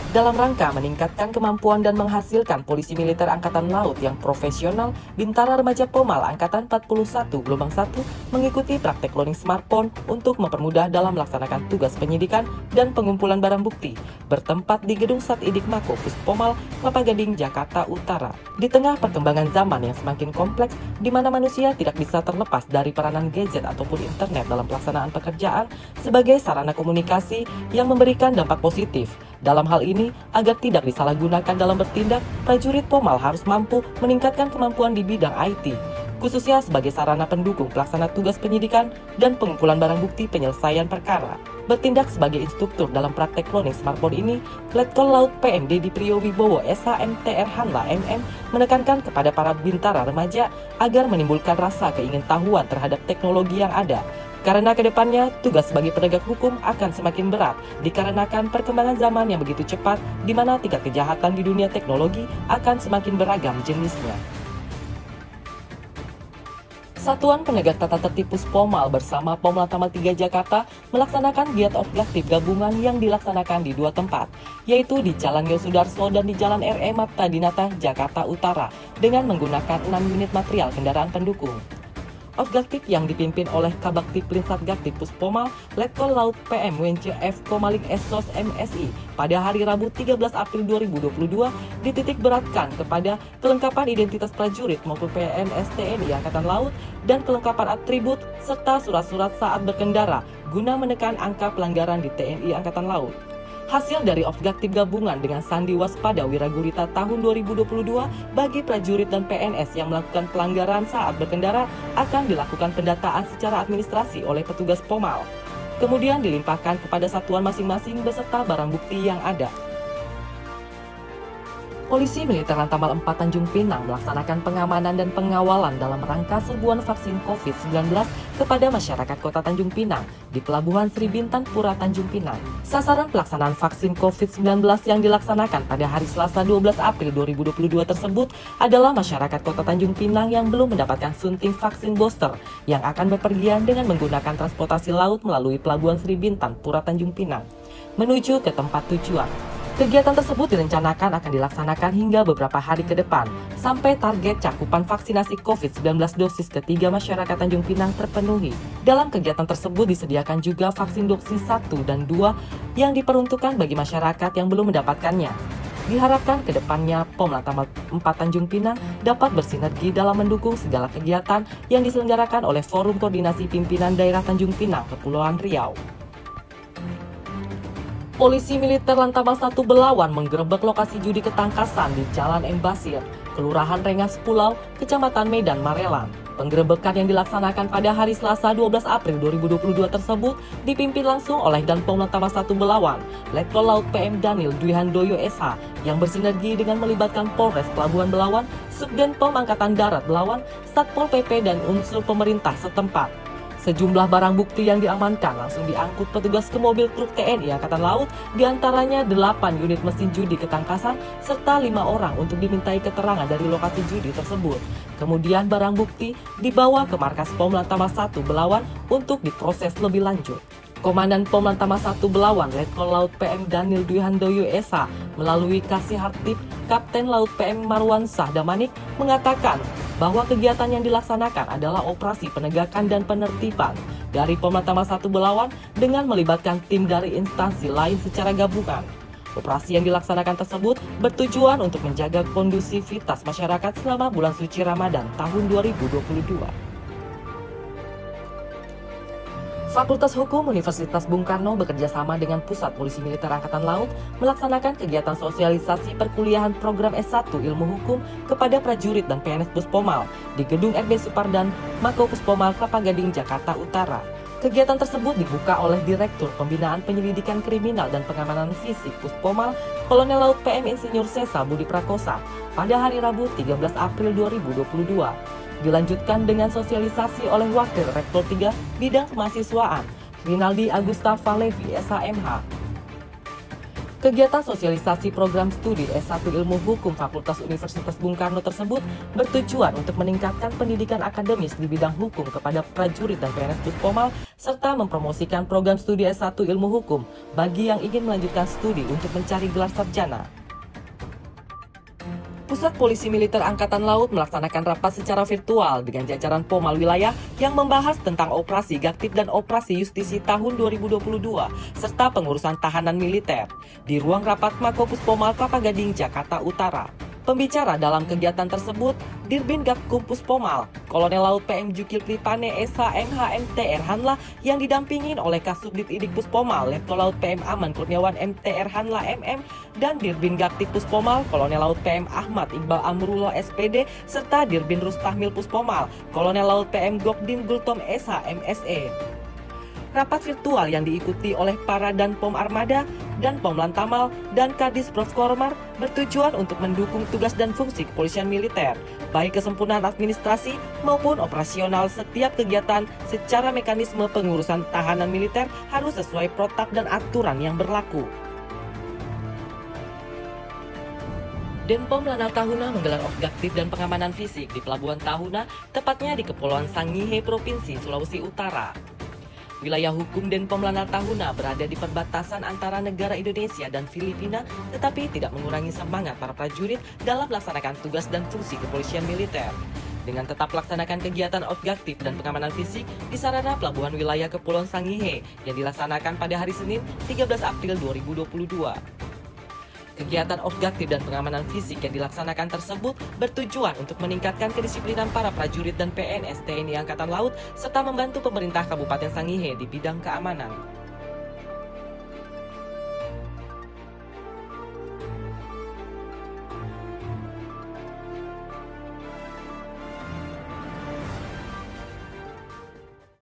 Dalam rangka meningkatkan kemampuan dan menghasilkan Polisi Militer Angkatan Laut yang profesional, Bintara Remaja Pomal Angkatan 41 Gelombang 1 mengikuti praktek cloning smartphone untuk mempermudah dalam melaksanakan tugas penyidikan dan pengumpulan barang bukti, bertempat di Gedung Sat-Idik Mako Puspomal, Kelapa Gading, Jakarta Utara. Di tengah perkembangan zaman yang semakin kompleks, di mana manusia tidak bisa terlepas dari peranan gadget ataupun internet dalam pelaksanaan pekerjaan sebagai sarana komunikasi yang memberikan dampak positif. Dalam hal ini, agar tidak disalahgunakan dalam bertindak, prajurit Pomal harus mampu meningkatkan kemampuan di bidang IT, khususnya sebagai sarana pendukung pelaksana tugas penyidikan dan pengumpulan barang bukti penyelesaian perkara. Bertindak sebagai instruktur dalam praktek cloning smartphone ini, Letkol Laut PM Dedi Priyowibowo SHMTR Hanla MM menekankan kepada para bintara remaja agar menimbulkan rasa keingintahuan terhadap teknologi yang ada. Karena kedepannya, tugas sebagai penegak hukum akan semakin berat dikarenakan perkembangan zaman yang begitu cepat di mana tingkat kejahatan di dunia teknologi akan semakin beragam jenisnya. Satuan Penegak Tata Tertib Puspomal bersama Pomla Tamal 3 Jakarta melaksanakan giat objektif gabungan yang dilaksanakan di dua tempat, yaitu di Jalan Yosudarso dan di Jalan RE Marta Dinata, Jakarta Utara, dengan menggunakan 6 unit material kendaraan pendukung. Objektif yang dipimpin oleh Kabak Tiplim Satgaktip Puspomal, Letkol Laut PM WNCF Komaling Esos MSI pada hari Rabu 13 April 2022 dititik beratkan kepada kelengkapan identitas prajurit maupun PNS TNI Angkatan Laut dan kelengkapan atribut serta surat-surat saat berkendara guna menekan angka pelanggaran di TNI Angkatan Laut. Hasil dari objektif gabungan dengan Sandi Waspada Wiragurita tahun 2022 bagi prajurit dan PNS yang melakukan pelanggaran saat berkendara akan dilakukan pendataan secara administrasi oleh petugas Pomal. Kemudian dilimpahkan kepada satuan masing-masing beserta barang bukti yang ada. Polisi Militer Lantamal 4 Tanjung Pinang melaksanakan pengamanan dan pengawalan dalam rangka serbuan vaksin COVID-19 kepada masyarakat Kota Tanjung Pinang di Pelabuhan Sri Bintan Pura Tanjung Pinang. Sasaran pelaksanaan vaksin COVID-19 yang dilaksanakan pada hari Selasa 12 April 2022 tersebut adalah masyarakat Kota Tanjung Pinang yang belum mendapatkan sunting vaksin booster yang akan bepergian dengan menggunakan transportasi laut melalui Pelabuhan Sri Bintan Pura Tanjung Pinang menuju ke tempat tujuan. Kegiatan tersebut direncanakan akan dilaksanakan hingga beberapa hari ke depan, sampai target cakupan vaksinasi COVID-19 dosis ketiga masyarakat Tanjung Pinang terpenuhi. Dalam kegiatan tersebut disediakan juga vaksin dosis 1 dan 2 yang diperuntukkan bagi masyarakat yang belum mendapatkannya. Diharapkan ke depannya Pom Lantamal 4 Tanjung Pinang dapat bersinergi dalam mendukung segala kegiatan yang diselenggarakan oleh Forum Koordinasi Pimpinan Daerah Tanjung Pinang, Kepulauan Riau. Polisi Militer Lantamal 1 Belawan menggerebek lokasi judi ketangkasan di Jalan M. Basir, Kelurahan Rengas Pulau, Kecamatan Medan, Marelan. Penggerebekan yang dilaksanakan pada hari Selasa 12 April 2022 tersebut dipimpin langsung oleh Danpom Lantamal 1 Belawan, Letkol Laut PM Daniel Dwi Handoyo SH, yang bersinergi dengan melibatkan Polres Pelabuhan Belawan, Subdenpom Angkatan Darat Belawan, Satpol PP dan unsur pemerintah setempat. Sejumlah barang bukti yang diamankan langsung diangkut petugas ke mobil truk TNI Angkatan Laut, diantaranya 8 unit mesin judi ketangkasan, serta 5 orang untuk dimintai keterangan dari lokasi judi tersebut. Kemudian barang bukti dibawa ke markas Pom Lantamal 1 Belawan untuk diproses lebih lanjut. Komandan Pom Lantamal 1 Belawan, Letkol Laut PM Daniel Dwi Handoyo SH, melalui Kasih Hartib Kapten Laut PM Marwan Syah Damanik mengatakan bahwa kegiatan yang dilaksanakan adalah operasi penegakan dan penertiban dari Pom Lantamal 1 Belawan dengan melibatkan tim dari instansi lain secara gabungan. Operasi yang dilaksanakan tersebut bertujuan untuk menjaga kondusivitas masyarakat selama bulan suci Ramadan tahun 2022. Fakultas Hukum Universitas Bung Karno bekerjasama dengan Pusat Polisi Militer Angkatan Laut melaksanakan kegiatan sosialisasi perkuliahan program S1 Ilmu Hukum kepada prajurit dan PNS Puspomal di Gedung RB Supardan, Mako Puspomal, Kelapa Gading, Jakarta Utara. Kegiatan tersebut dibuka oleh Direktur Pembinaan Penyelidikan Kriminal dan Pengamanan Fisik Puspomal, Kolonel Laut PM Insinyur Sesa Budi Prakosa, pada hari Rabu 13 April 2022. Dilanjutkan dengan sosialisasi oleh Wakil Rektor 3 Bidang Kemahasiswaan, Rinaldi Agusta Valevi, SHMH. Kegiatan sosialisasi program studi S1 Ilmu Hukum Fakultas Universitas Bung Karno tersebut bertujuan untuk meningkatkan pendidikan akademis di bidang hukum kepada prajurit dan PNS Puspomal, serta mempromosikan program studi S1 Ilmu Hukum bagi yang ingin melanjutkan studi untuk mencari gelar sarjana. Pusat Polisi Militer Angkatan Laut melaksanakan rapat secara virtual dengan jajaran Pomal wilayah yang membahas tentang operasi Gaktif dan operasi Justisi tahun 2022 serta pengurusan tahanan militer di ruang rapat Mako Puspomal Kelapa Gading, Jakarta Utara. Pembicara dalam kegiatan tersebut, Dirbin Gapkum Puspomal, Kolonel Laut PM Jukilpri Pane SHMH MTR Hanla yang didampingi oleh Kasubdit Idik Puspomal, Letko Laut PM Aman Kurniawan MTR Hanla MM, dan Dirbin Gaktif Puspomal, Kolonel Laut PM Ahmad Iqbal Amrullah SPD, serta Dirbin Rustahmil Puspomal, Kolonel Laut PM Gokdim Gultom SH MSE. Rapat virtual yang diikuti oleh para Danpom Armada, Danpom Lantamal, dan Kadis Profkormar bertujuan untuk mendukung tugas dan fungsi kepolisian militer, baik kesempurnaan administrasi maupun operasional setiap kegiatan secara mekanisme pengurusan tahanan militer harus sesuai protap dan aturan yang berlaku. Denpom Lanal Tahuna menggelar Gaktif dan pengamanan fisik di Pelabuhan Tahuna, tepatnya di Kepulauan Sangihe, Provinsi Sulawesi Utara. Wilayah hukum Denpom Lanal Tahuna berada di perbatasan antara negara Indonesia dan Filipina, tetapi tidak mengurangi semangat para prajurit dalam melaksanakan tugas dan fungsi kepolisian militer. Dengan tetap melaksanakan kegiatan Gaktif dan pengamanan fisik di sarana pelabuhan wilayah Kepulauan Sangihe yang dilaksanakan pada hari Senin 13 April 2022. Kegiatan Gaktif dan pengamanan fisik yang dilaksanakan tersebut bertujuan untuk meningkatkan kedisiplinan para prajurit dan PNS TNI Angkatan Laut serta membantu pemerintah Kabupaten Sangihe di bidang keamanan.